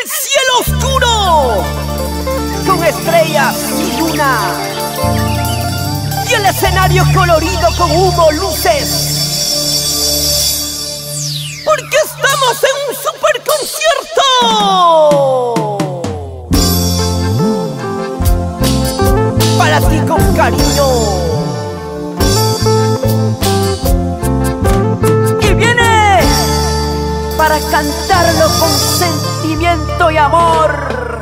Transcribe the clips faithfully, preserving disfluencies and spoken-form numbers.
El cielo oscuro, con estrellas y luna, y el escenario colorido con humo, luces. Porque estamos en un super concierto para ti con cariño. Y viene para cantarlo con sentimiento y amor.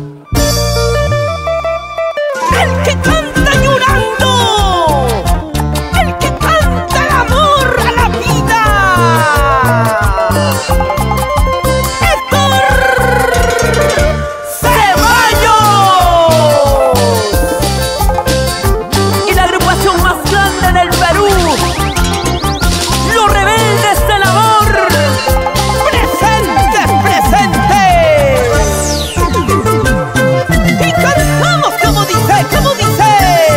El que canta llorando, el que canta el amor a la vida. Héctor Ceballos y la agrupación más grande en el Perú, Los Rebeldes del Amor. Presentes, presentes. Y cantamos como dice, como dice.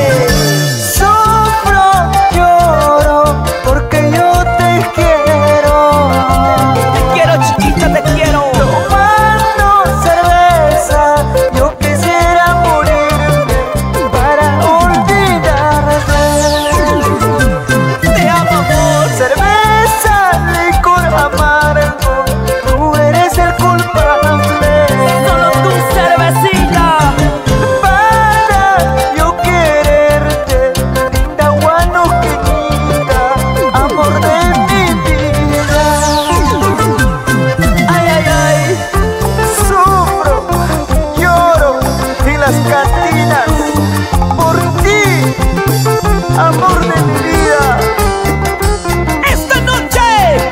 Sufro, lloro, porque yo te quiero. Te quiero, chiquita, te quiero. Tomando cerveza, yo quisiera morirme para olvidarte. Te amo, amor. Cerveza, licor amargo, tú eres el culpable. Solo tu cervecita. Para yo quererte, linda guanoqueñita, amor de mi vida. Ay, ay, ay. Sufro, lloro en las cantinas por ti, amor de mi vida. Esta noche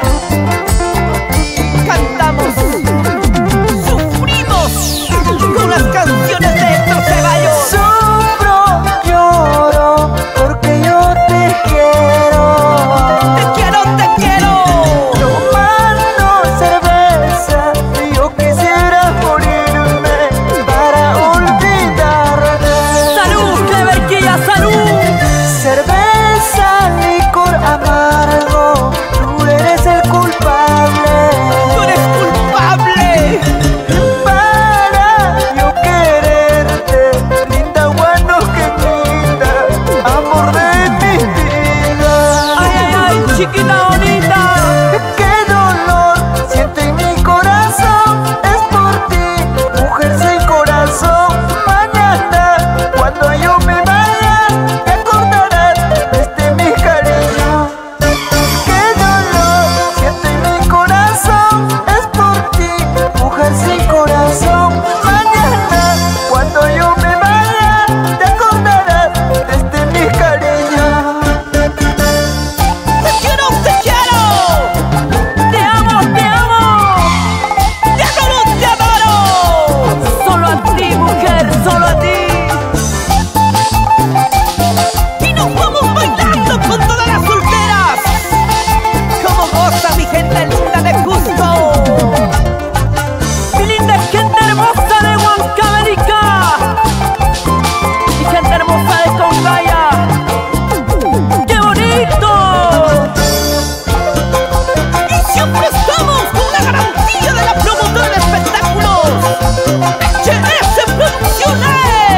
cantamos, sufrimos con las canciones de Héctor Ceballos. Sufro, lloro, porque yo te quiero. Te quiero, te quiero. Tomando cerveza, yo quisiera morirme para olvidarte. Salud, Cleverquilla, salud. Cerveza, licor amargo, tú eres el culpable. Tú eres culpable. Para yo quererte, linda guanoqueñita, amor de mi vida. Ay, ay, ay, chiquita bonita. Qué dolor siento en mi corazón, es por ti, mujer sin corazón. Mañana, cuando yo me vaya, te acordarás de mi cariño. Qué dolor siento en mi corazón, es por ti, mujer sin corazón. Mañana, cuando yo me vaya, te acordarás de mi cariño. Te quiero, te quiero. Te amo, te amo. Te adoro, te adoro. Solo a ti, mujer, solo a ti. Y nos vamos bailando con todas las solteras. Como goza mi gente linda de Cusco. Mi linda gente hermosa de Huancavelica. Mi gente hermosa de Congaya. ¡Qué bonito! Y siempre estamos con la garantía de la promotora de espectáculos, H S Producciones.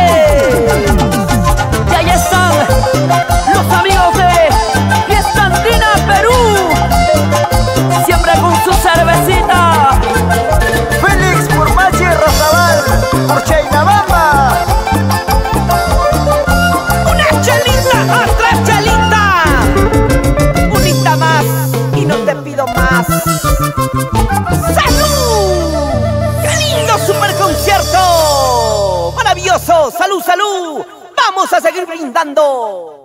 Y ahí están los amigos de Fiesta Andina Perú, siempre con su cervecita. Félix por Machi Rosabal, por Chainabamba. Una chelita, otra chelita, unita más y no te pido más. ¡Salud! ¡Qué lindo super concierto! ¡Maravilloso! ¡Salud, salud! ¡Vamos a seguir brindando!